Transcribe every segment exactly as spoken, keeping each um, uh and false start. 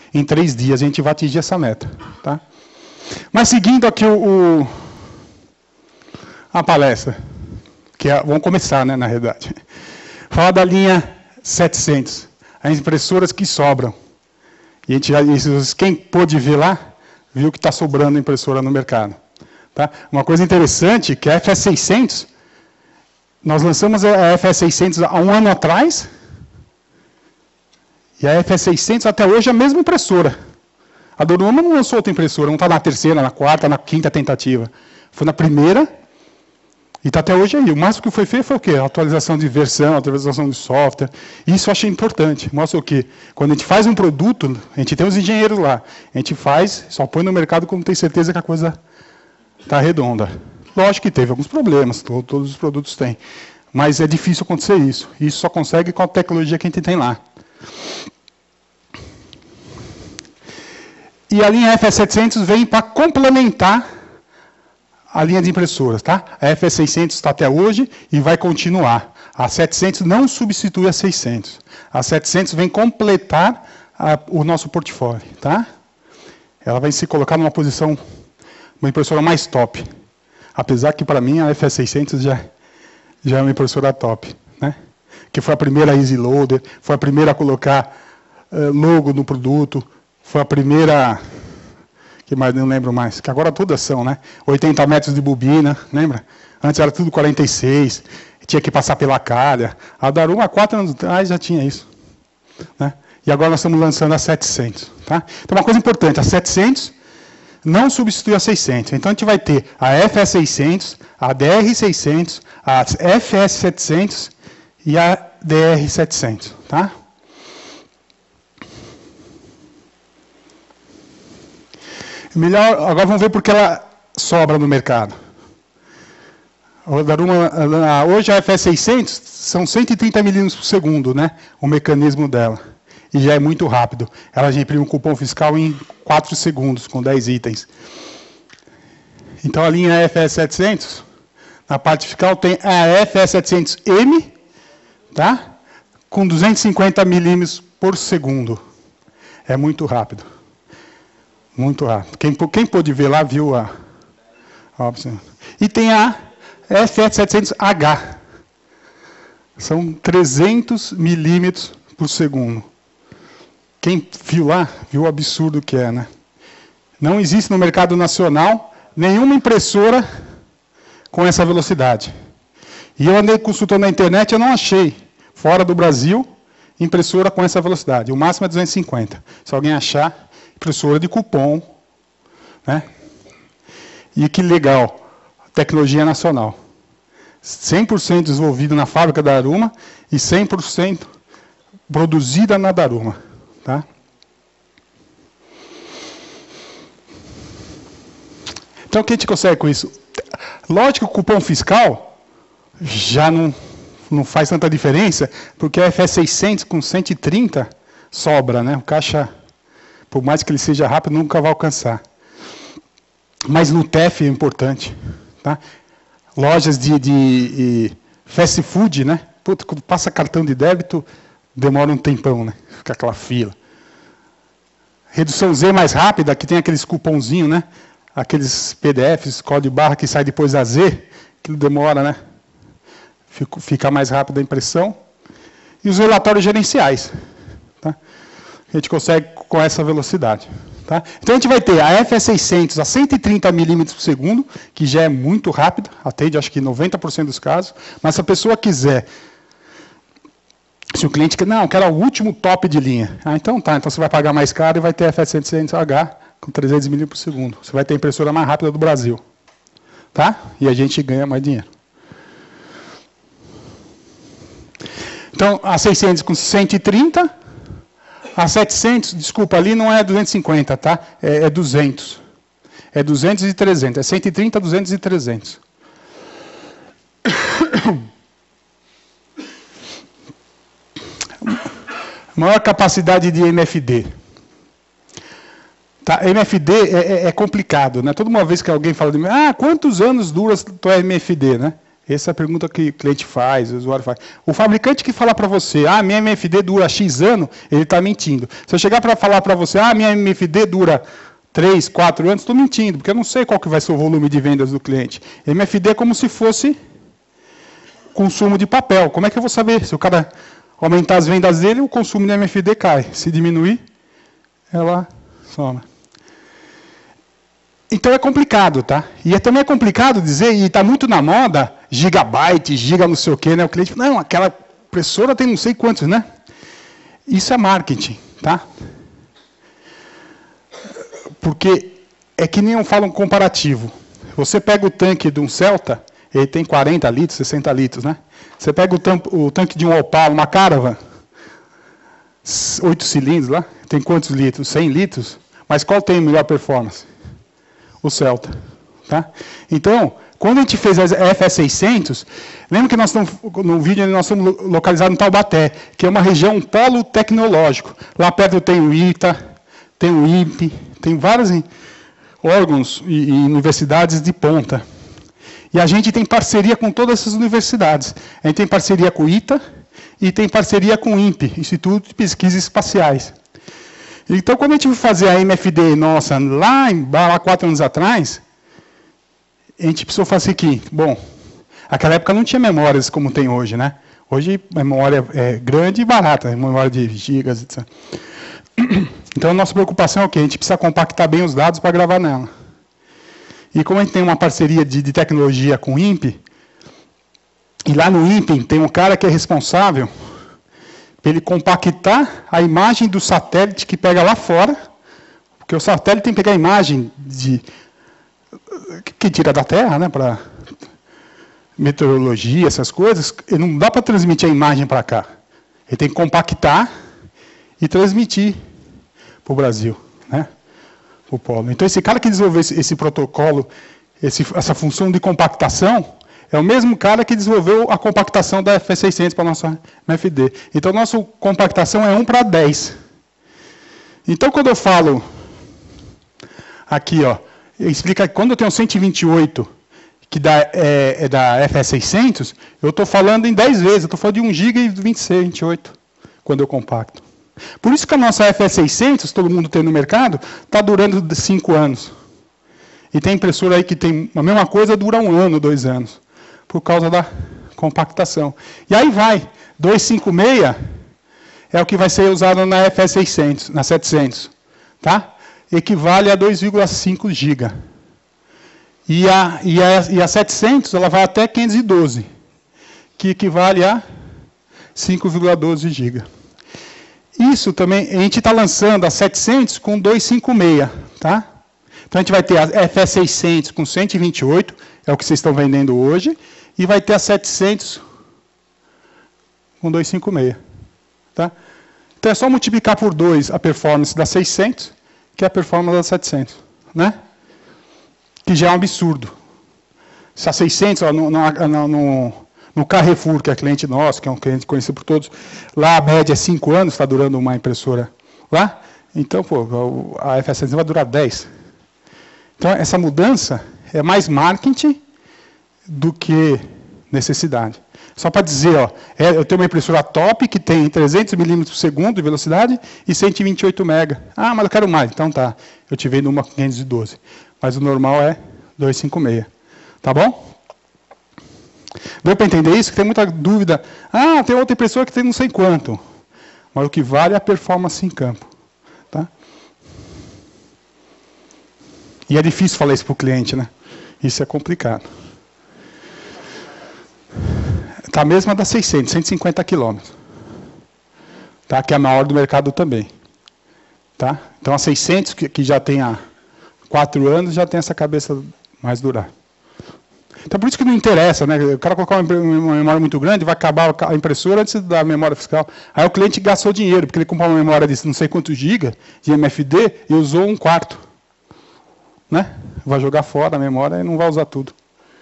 em três dias a gente vai atingir essa meta. Tá? Mas seguindo aqui o, o, a palestra, que é, vamos começar, né, na realidade. Falar da linha setecentos, as impressoras que sobram. E a gente já, quem pôde ver lá, viu que está sobrando impressora no mercado. Tá? Uma coisa interessante, que a F S seiscentos, nós lançamos a F S seiscentos há um ano atrás, e a F S seiscentos até hoje é a mesma impressora. A Daruma não lançou outra impressora, não está na terceira, na quarta, na quinta tentativa. Foi na primeira, e está até hoje aí. O máximo que foi feito foi o quê? Atualização de versão, atualização de software. Isso eu achei importante. Mostra o quê? Quando a gente faz um produto, a gente tem os engenheiros lá. A gente faz, só põe no mercado quando tem certeza que a coisa está redonda. Lógico que teve alguns problemas, todos os produtos têm. Mas é difícil acontecer isso. Isso só consegue com a tecnologia que a gente tem lá. E a linha F S setecentos vem para complementar a linha de impressoras, tá? A F S seiscentos está até hoje e vai continuar. A setecentos não substitui a seiscentos. A setecentos vem completar a, o nosso portfólio, tá? Ela vai se colocar numa posição, uma impressora mais top. Apesar que, para mim, a F S seiscentos já, já é uma impressora top, né? Que foi a primeira Easy Loader, foi a primeira a colocar uh, logo no produto, foi a primeira... que mais não lembro mais, que agora todas são, né? oitenta metros de bobina, lembra? Antes era tudo quarenta e seis, tinha que passar pela calha. A Daruma, há quatro anos atrás, já tinha isso. Né? E agora nós estamos lançando a setecentos. Tá? Então, uma coisa importante, a setecentos não substitui a seiscentos. Então, a gente vai ter a F S seiscentos, a D R seiscentos, a F S setecentos e a D R setecentos. Tá? Melhor, agora vamos ver porque ela sobra no mercado. A Daruma, hoje a F S seiscentos são cento e trinta milímetros por segundo, né? O mecanismo dela. E já é muito rápido. Ela já imprime um cupom fiscal em quatro segundos, com dez itens. Então a linha F S setecentos, na parte fiscal, tem a F S setecentos M, tá? Com duzentos e cinquenta milímetros por segundo. É muito rápido. Muito rápido. Quem, quem pôde ver lá, viu a, a opção. E tem a F S setecentos H. São trezentos milímetros por segundo. Quem viu lá, viu o absurdo que é, né? Não existe no mercado nacional nenhuma impressora com essa velocidade. E eu andei consultando na internet, eu não achei, fora do Brasil, impressora com essa velocidade. O máximo é duzentos e cinquenta. Se alguém achar... impressora de cupom, né? E que legal, tecnologia nacional. cem por cento desenvolvida na fábrica da Daruma e cem por cento produzida na Daruma. Tá? Então, o que a gente consegue com isso? Lógico que o cupom fiscal já não, não faz tanta diferença, porque a F S seiscentos com cento e trinta sobra, né? O caixa... por mais que ele seja rápido, nunca vai alcançar. Mas no T E F é importante. Tá? Lojas de, de, de fast food, né? Puta, quando passa cartão de débito, demora um tempão, né? Fica aquela fila. Redução Z mais rápida, que tem aqueles cupomzinhos, né? Aqueles P D Fs, código barra que sai depois da Z, que demora, né? Fica, fica mais rápida a impressão. E os relatórios gerenciais. Tá? A gente consegue com essa velocidade. Tá? Então, a gente vai ter a F S seiscentos a cento e trinta milímetros por segundo, que já é muito rápido, atende acho que noventa por cento dos casos, mas se a pessoa quiser, se o cliente quer, não, eu quero o último top de linha. Ah, então tá, então você vai pagar mais caro e vai ter a F S seiscentos H com trezentos milímetros por segundo. Você vai ter a impressora mais rápida do Brasil. Tá? E a gente ganha mais dinheiro. Então, a seiscentos com cento e trinta... A setecentos, desculpa, ali não é duzentos e cinquenta, tá? É, é duzentos. É duzentos e trezentos. É cento e trinta, duzentos e trezentos. Maior capacidade de M F D. Tá? M F D é, é, é complicado, né? Toda uma vez que alguém fala de mim, ah, quantos anos dura a tua M F D, né? Essa é a pergunta que o cliente faz, o usuário faz. O fabricante que fala para você, ah, minha M F D dura X ano, ele está mentindo. Se eu chegar para falar para você, ah, minha M F D dura três, quatro anos, estou mentindo, porque eu não sei qual que vai ser o volume de vendas do cliente. M F D é como se fosse consumo de papel. Como é que eu vou saber? Se o cara aumentar as vendas dele, o consumo de M F D cai. Se diminuir, ela soma. Então é complicado, tá? E é também é complicado dizer, e está muito na moda, gigabyte, giga não sei o quê, né? O cliente fala, não, aquela impressora tem não sei quantos, né? Isso é marketing, tá? Porque é que nem eu falo um comparativo. Você pega o tanque de um Celta, ele tem quarenta litros, sessenta litros, né? Você pega o, tampo, o tanque de um Opala, uma Caravan, oito cilindros lá, tem quantos litros? cem litros. Mas qual tem melhor performance? O Celta. Tá? Então, quando a gente fez a F S seiscentos, lembra que nós estamos, no vídeo nós estamos localizados em Taubaté, que é uma região, um polo tecnológico. Lá perto tem o I T A, tem o I N P, tem vários órgãos e, e universidades de ponta. E a gente tem parceria com todas essas universidades. A gente tem parceria com o I T A e tem parceria com o I N P, Instituto de Pesquisas Espaciais. Então, quando a gente foi fazer a M F D nossa, lá, em, lá quatro anos atrás, a gente precisou fazer aqui. Bom, naquela época não tinha memórias como tem hoje, né? Hoje, memória é grande e barata, memória de gigas, etcétera. Então, a nossa preocupação é o quê? A gente precisa compactar bem os dados para gravar nela. E como a gente tem uma parceria de, de tecnologia com o I N P, e lá no I N P tem um cara que é responsável para ele compactar a imagem do satélite que pega lá fora, porque o satélite tem que pegar a imagem de, que tira da Terra, né, para meteorologia, essas coisas, e não dá para transmitir a imagem para cá. Ele tem que compactar e transmitir para o Brasil, né, para o polo. Então, esse cara que desenvolveu esse, esse protocolo, esse, essa função de compactação, é o mesmo cara que desenvolveu a compactação da F seiscentos para a nossa M F D. Então, a nossa compactação é um para dez. Então, quando eu falo aqui, ó, explica que quando eu tenho cento e vinte e oito, que dá, é, é da F seiscentos, eu estou falando em dez vezes, eu estou falando de um giga e vinte e seis, vinte e oito, quando eu compacto. Por isso que a nossa F seiscentos, todo mundo tem no mercado, está durando cinco anos. E tem impressora aí que tem a mesma coisa, dura um ano, dois anos. Por causa da compactação. E aí vai, duzentos e cinquenta e seis é o que vai ser usado na F seiscentos, na setecentos. Tá? Equivale a dois vírgula cinco gigas. E a, e, a, e a setecentos ela vai até quinhentos e doze, que equivale a cinco vírgula doze gigas. Isso também, a gente está lançando a setecentos com duzentos e cinquenta e seis. Tá? Então a gente vai ter a F seiscentos com cento e vinte e oito, é o que vocês estão vendendo hoje, e vai ter a setecentos com duzentos e cinquenta e seis. Tá? Então é só multiplicar por dois a performance da seiscentos, que é a performance da setecentos. Né? Que já é um absurdo. Se a seiscentos, ó, no, no, no, no Carrefour, que é cliente nosso, que é um cliente conhecido por todos, lá a média é cinco anos, está durando uma impressora lá. Então, pô, a F seiscentos vai durar dez. Então, essa mudança é mais marketing do que necessidade. Só para dizer, ó, é, eu tenho uma impressora top que tem trezentos milímetros por segundo de velocidade e cento e vinte e oito mega. Ah, mas eu quero mais. Então tá, eu te vendo uma quinhentos e doze. Mas o normal é duzentos e cinquenta e seis. Tá bom? Deu para entender isso? Que tem muita dúvida. Ah, tem outra impressora que tem não sei quanto. Mas o que vale é a performance em campo. Tá? E é difícil falar isso para o cliente, né? Isso é complicado. Está a mesma da seiscentos, cento e cinquenta quilômetros. Tá? Que é a maior do mercado também. Tá? Então a seiscentos, que, que já tem há quatro anos, já tem essa cabeça mais dura. Então por isso que não interessa, né? O cara colocar uma memória muito grande, vai acabar a impressora antes da memória fiscal. Aí o cliente gastou dinheiro, porque ele comprou uma memória de não sei quantos gigas de M F D e usou um quarto. Né? Vai jogar fora a memória e não vai usar tudo.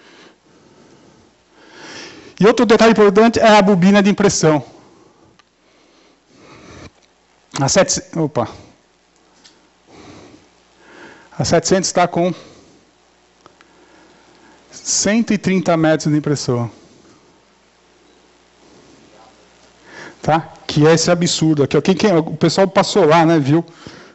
E outro detalhe importante é a bobina de impressão. A, sete, opa. a setecentos está com cento e trinta metros de impressão. Tá? Que é esse absurdo aqui. Quem, quem, o pessoal passou lá, né, viu?